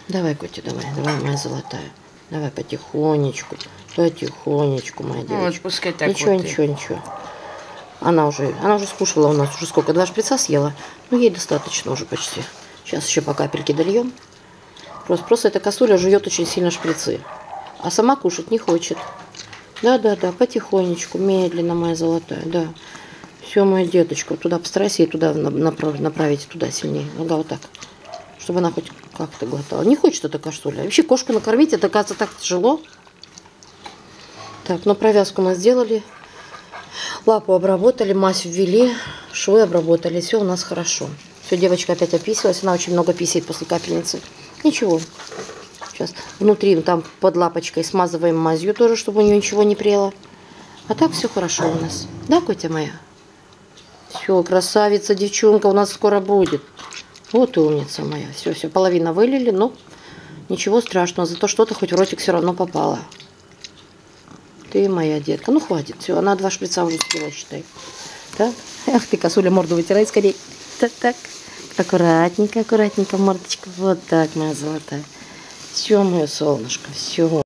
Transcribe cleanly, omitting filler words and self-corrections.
Давай, Котя, давай, давай, моя золотая. Давай потихонечку, потихонечку, моя девочка. Вот, пускай так Ничего, вот ничего, ничего. Она уже скушала у нас уже сколько? 2 шприца съела. Ну, ей достаточно уже почти. Сейчас еще по капельке дольем. Просто эта косуля жует очень сильно шприцы. А сама кушать не хочет. Да, потихонечку, медленно, моя золотая, да. Все, моя деточка, туда постарайся и туда направить, туда сильнее. Ага, вот так. Чтобы она хоть как-то глотала. Не хочет эта косуля. Вообще кошку накормить, это, кажется, так тяжело. Так, ну провязку мы сделали. Лапу обработали, мазь ввели, швы обработали. Все у нас хорошо. Все, девочка опять описалась. Она очень много писает после капельницы. Ничего. Сейчас внутри, там под лапочкой смазываем мазью тоже, чтобы у нее ничего не прело. А так все хорошо у нас. Да, Котя моя? Все, красавица, девчонка у нас скоро будет. Вот и умница моя. Все, половина вылили, но ничего страшного. Зато что-то хоть в ротик все равно попало. Ты моя детка. Ну, хватит. Все, она 2 шприца уже съела, считай. Так? Ах ты, косуля, морду вытирай скорее. Так. Аккуратненько, аккуратненько, мордочка. Вот так, моя золотая. Все, мое солнышко, все.